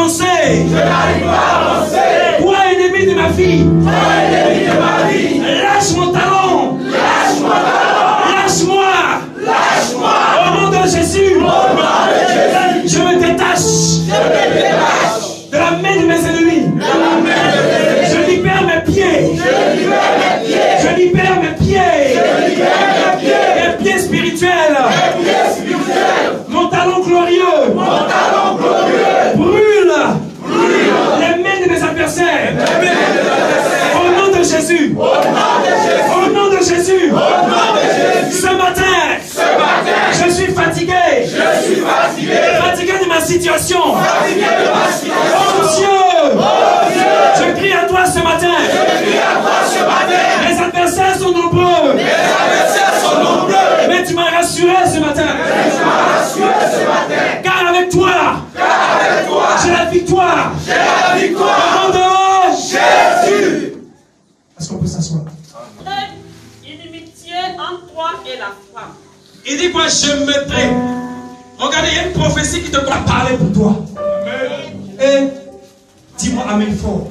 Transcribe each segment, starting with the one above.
avancer. Je n'arrive pas à avancer. Toi, ennemi de ma vie. Toi, ennemi de ma vie. Lâche mon talon. Lâche mon talon. Lâche-moi. Lâche-moi. Au nom de Jésus. Au nom de Jésus. Je me détache. Je me détache. De la main de mes ennemis. De la main de mes ennemis. Je libère mes pieds. Je libère mes pieds. Je libère mes pieds. Je libère mes pieds. Mes pieds spirituels. Mes pieds spirituels. Mon talon glorieux. Mon talon glorieux. Brûle. Brûle. Les mains de mes adversaires. Les mains de mes adversaires. Au nom de Jésus. Au nom de Jésus. Au nom de Jésus. Au nom de Jésus. Ce matin. Ce matin. Je suis fatigué. Je suis fatigué. Fatigué de ma situation. Fatigué de ma situation. Oh Dieu. Oh Dieu. Je crie à toi ce matin. Je crie à toi ce matin. Les adversaires sont nombreux. Les adversaires sont nombreux. Mais tu m'as rassuré ce matin. Mais tu m'as rassuré ce matin. Car avec toi. Car avec toi. J'ai la victoire. J'ai la victoire. Au nom de Jésus. Est-ce qu'on peut s'asseoir? Inimitié entre toi et la femme. Il dit quoi? Je mettrai. Regardez, il y a une prophétie qui te doit parler pour toi. Et dis-moi amen fort.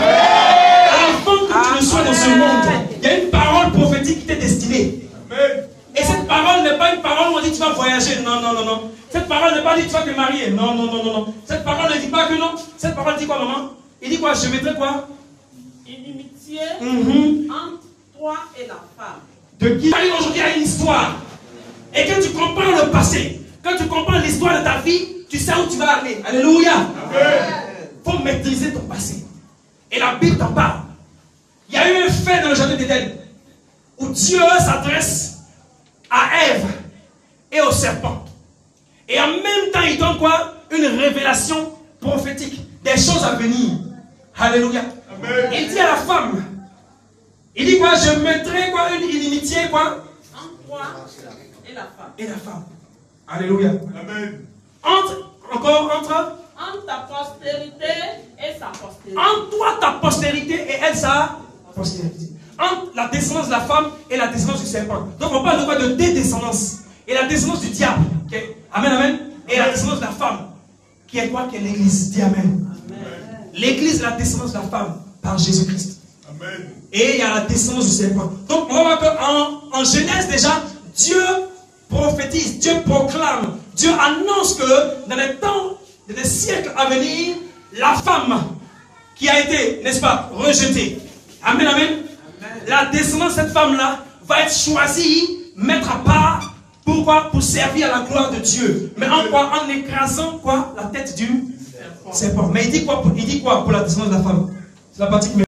Avant que tu ne sois dans ce monde, il y a une parole prophétique qui t'est destinée. Et cette parole n'est pas une parole où on dit tu vas voyager. Non, non, non, non. Cette parole n'est pas dit tu vas te marier. Non, non, non, non, non. Cette parole ne dit pas que non. Cette parole dit quoi, maman? Il dit quoi? Je mettrai quoi? Inimitié entre toi et la femme. De qui arrive aujourd'hui à une histoire. Et quand tu comprends le passé, quand tu comprends l'histoire de ta vie, tu sais où tu vas aller. Alléluia. Il faut maîtriser ton passé. Et la Bible t'en parle. Il y a eu un fait dans le jardin d'Éden où Dieu s'adresse à Ève et au serpent. Et en même temps, il donne quoi? Une révélation prophétique des choses à venir. Alléluia. Il dit à la femme, il dit quoi? Je mettrai quoi? Une inimitié quoi? Entre toi et la femme. Et la femme. Alléluia. Amen. Entre ta postérité et sa postérité. Entre toi ta postérité et elle sa postérité. Entre la descendance de la femme et la descendance du serpent. Donc on parle de quoi? De deux descendances. Et la descendance du diable. Okay? Amen, amen. Et la descendance de la femme. Qui est quoi? Qui est l'église. Dis amen. L'église est la descendance de la femme par Jésus-Christ. Amen. Et il y a la descendance du serpent. Donc on va voir qu'en Genèse déjà, Dieu prophétise, Dieu proclame, Dieu annonce que dans les temps, dans les siècles à venir, la femme qui a été, n'est-ce pas, rejetée. Amen, amen. La descendance de cette femme-là va être choisie, mettre à part. Pourquoi? Pour servir à la gloire de Dieu. Mais en quoi? En écrasant quoi? La tête du serpent. Mais il dit quoi pour la descendance de la femme? C'est la partie qui me